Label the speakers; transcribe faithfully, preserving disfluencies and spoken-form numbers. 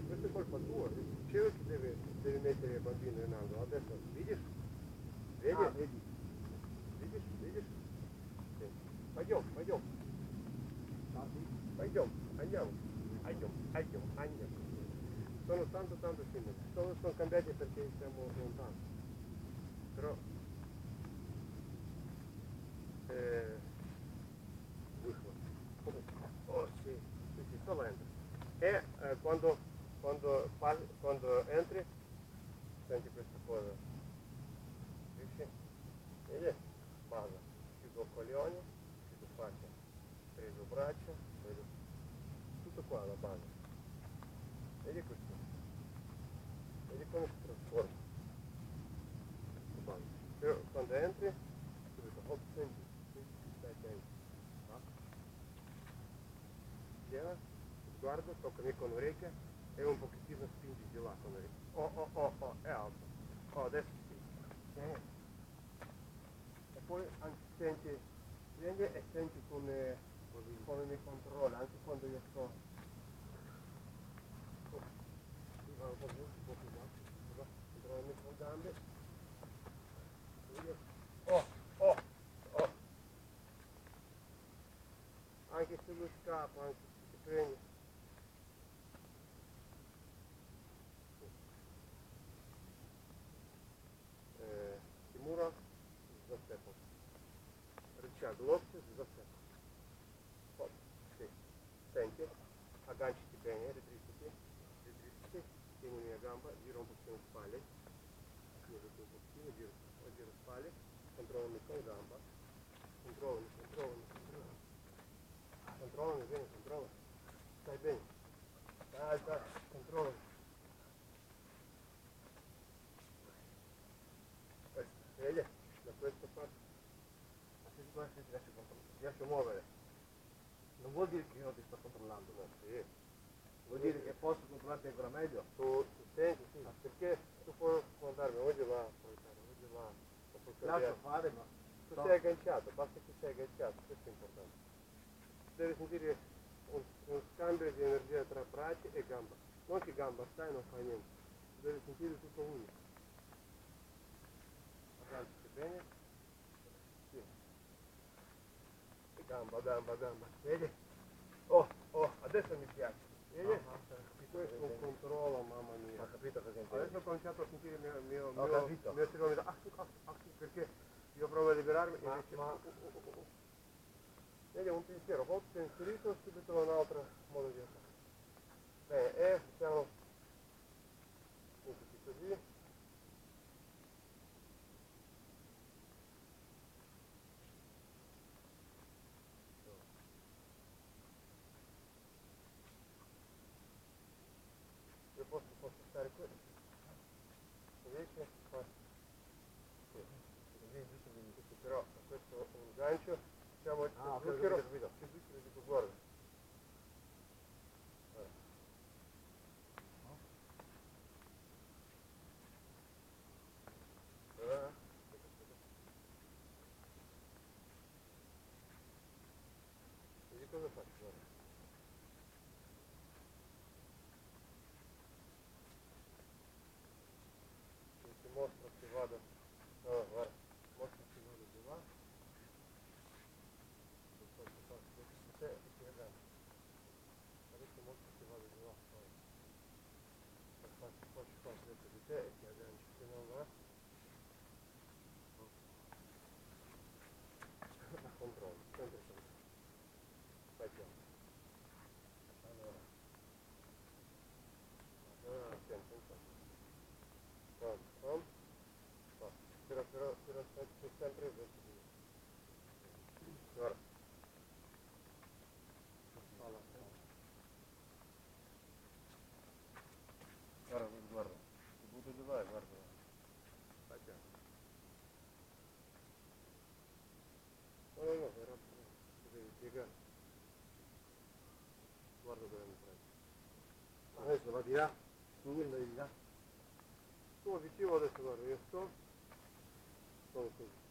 Speaker 1: Questa è colpa tua, dicevo che deve, deve mettere il bambino in angolo, adesso vedi? Vedi?
Speaker 2: Ah, vedi?
Speaker 1: Vedi? Vedi? Sì. Пойдем, пойдем.
Speaker 2: Ah, sì?
Speaker 1: Пойдем, andiamo. Andiamo, andiamo, andiamo. Sono tanto tanto simili. Sono, sono cambiati perché siamo lontani. Però eh, oh sì, sì, sì, solo entri. E eh, quando, quando, parli, quando entri senti questa cosa. Capisci? Vedi? Basa. Chiudo coglioni, chiudo faccia, preso braccia, preso tutto qua la base. Vedi questo? Vedi come si trasforma? Però quando entri, subito, hop, senti, senti, stai attento. No? Piena, sguardo, toccami con l'orecchia e un pochettino spingi di là con l'orecchia. Oh, oh, oh, oh, è alto. Oh, adesso sì. Eh. E poi anche senti, vieni e senti come, come mi controlla, anche quando io sto. Oh, va un po' giù, un po' più basso, va, controlla le mie gambe. Oh, oh, oh. Anche se lui scappa, anche se ti prendi. Eh, Тимура зацепил. Рычаг локтя зацепил. Хоп, sì. Senti, agganciati bene, ritrisciti, ritrisciti, tieni la mia gamba, gira un pochino le spalle, gira un pochino, gira, gira le spalle, controllami con la gamba, controllami, controllami, controllami, controllami bene, controllami, stai bene, dai, dai, controllami. Vedi, da questa parte, se qua si riesce a controllare, si riesce a muovere.
Speaker 2: Non vuol dire che io non ti sto controllando,
Speaker 1: No, sì.
Speaker 2: vuol dire che posso controllarti ancora meglio.
Speaker 1: Tu, tu senti, sì, perché tu puoi guardarmi, o di là, puoi fare, o di là, o puoi
Speaker 2: Lascio
Speaker 1: cambiare.
Speaker 2: fare, ma
Speaker 1: Tu
Speaker 2: so-
Speaker 1: sei agganciato, basta che sei agganciato, questo è importante. Devi sentire un, un scambio di energia tra braccia e gamba. Non che gamba stai e non fai niente, devi sentire tutto unico. Agganciati bene, sì. E gamba, gamba, gamba, vedi? Oh, oh, adesso mi piace, vedi? Che questo è un controllo, mamma mia.
Speaker 2: ho capito cosa intendi.
Speaker 1: Adesso ho cominciato a sentire il mio, mio,
Speaker 2: Ho
Speaker 1: mio,
Speaker 2: capito.
Speaker 1: mio cervello, ah, ah, ah, perché io provo a liberarmi e
Speaker 2: Ma-
Speaker 1: invece...
Speaker 2: ma-
Speaker 1: uh, uh, uh, uh. Vedi, un pensiero, hop, inserito, subito un altro modo di fare. Bene, e facciamo un po' così. Io posso, posso stare qui. Invece, qua. Sì. Così, giusto, così, però questo è un gancio. Facciamo il
Speaker 2: Ah, ho
Speaker 1: zucchero.
Speaker 2: capito, capito.
Speaker 1: Il zucchero dico, guarda. Guarda. Guarda. Vedi cosa faccio, guarda. Ti mostro che vado. No, guarda, mostro che vado di là. Poi ti faccio questo di te e ti aggancio. Adesso mostro che vado di là. Poi faccio, poi ci faccio questo di te e ti aggancio. Se non va, controllo, sempre sempre. Fai piano. Allora. Allora, attento, attento. Pronto, pronto? No. Però, però, però c'è sempre verso di me. Guarda. Spalla, spalla. Guarda, guarda. Ti butto di là e guarda. Fai piano. No, no, no, però ti devi piegare. Guarda dove mi prendi.
Speaker 2: Adesso va di là, tu vai di là.
Speaker 1: Tu vicino adesso guarda, io sto, sono così.